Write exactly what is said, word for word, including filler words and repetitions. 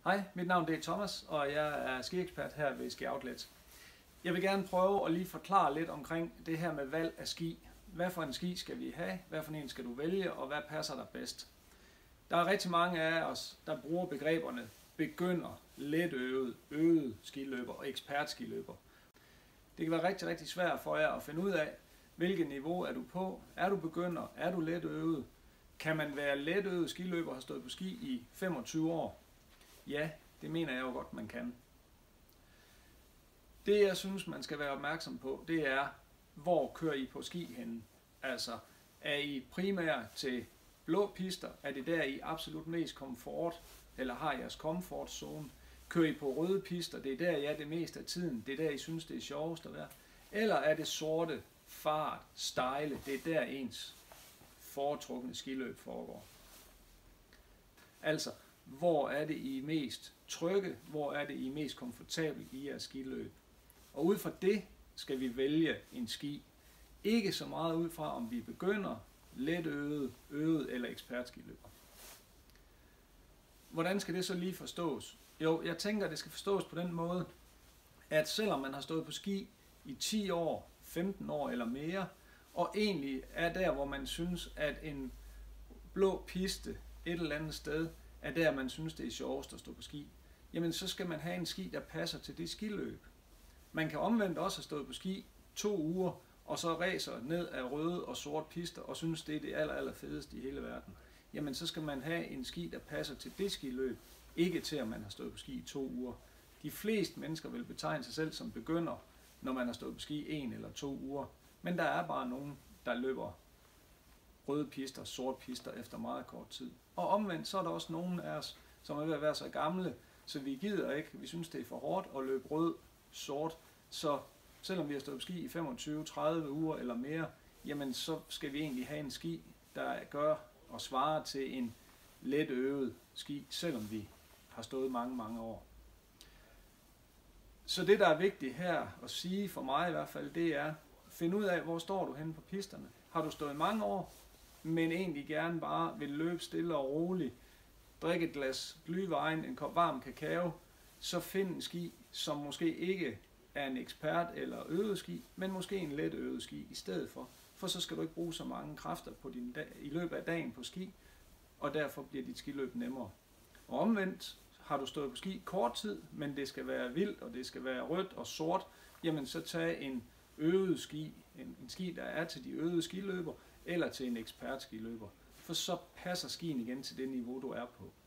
Hej, mit navn er Thomas, og jeg er skiekspert her ved Ski Outlet. Jeg vil gerne prøve at lige forklare lidt omkring det her med valg af ski. Hvad for en ski skal vi have? Hvad for en skal du vælge? Og hvad passer dig bedst? Der er rigtig mange af os, der bruger begreberne begynder, letøvet, øvet skiløber og ekspertskiløber. Det kan være rigtig, rigtig svært for jer at finde ud af, hvilket niveau er du på. Er du begynder? Er du letøvet? Kan man være letøvet skiløber og have stået på ski i femogtyve år? Ja, det mener jeg jo godt, man kan. Det jeg synes, man skal være opmærksom på, det er, hvor kører I på ski henne? Altså, er I primært til blå pister? Er det der, I absolut mest komfort? Eller har jeres komfortzone? Kører I på røde pister? Det er der, I er det meste af tiden. Det er der, I synes, det er sjovest at være. Eller er det sorte, fart, stejle? Det er der, ens foretrukne skiløb foregår. Altså, hvor er det I er mest trygge, hvor er det I er mest komfortabel i jeres skiløb. Og ud fra det skal vi vælge en ski. Ikke så meget ud fra, om vi begynder, letøvet, øvet eller ekspertskiløber. Hvordan skal det så lige forstås? Jo, jeg tænker, det skal forstås på den måde, at selvom man har stået på ski i ti år, femten år eller mere, og egentlig er der, hvor man synes, at en blå piste et eller andet sted, er der, man synes, det er sjovest at stå på ski, jamen så skal man have en ski, der passer til det skiløb. Man kan omvendt også have stået på ski to uger, og så racer ned af røde og sorte pister, og synes, det er det aller, aller fedeste i hele verden. Jamen så skal man have en ski, der passer til det skiløb, ikke til, at man har stået på ski i to uger. De fleste mennesker vil betegne sig selv som begynder, når man har stået på ski en eller to uger. Men der er bare nogen, der løber røde pister, sorte pister efter meget kort tid. Og omvendt, så er der også nogen af os, som er ved at være så gamle, så vi gider ikke, vi synes det er for hårdt at løbe rød, sort, så selvom vi har stået på ski i femogtyve til tredive uger eller mere, jamen så skal vi egentlig have en ski, der gør og svarer til en letøvet ski, selvom vi har stået mange, mange år. Så det, der er vigtigt her at sige for mig i hvert fald, det er, find ud af, hvor står du henne på pisterne. Har du stået mange år, men egentlig gerne bare vil løbe stille og roligt, drikke et glas glühwein, en kop varm kakao, så find en ski, som måske ikke er en ekspert eller øvet ski, men måske en let øvet ski i stedet for. For så skal du ikke bruge så mange kræfter på din dag, i løbet af dagen på ski, og derfor bliver dit skiløb nemmere. Og omvendt, har du stået på ski kort tid, men det skal være vildt, og det skal være rødt og sort, jamen så tag en øvet ski, en, en ski, der er til de øvede skiløber, eller til en ekspertskiløber. For så passer skien igen til det niveau, du er på.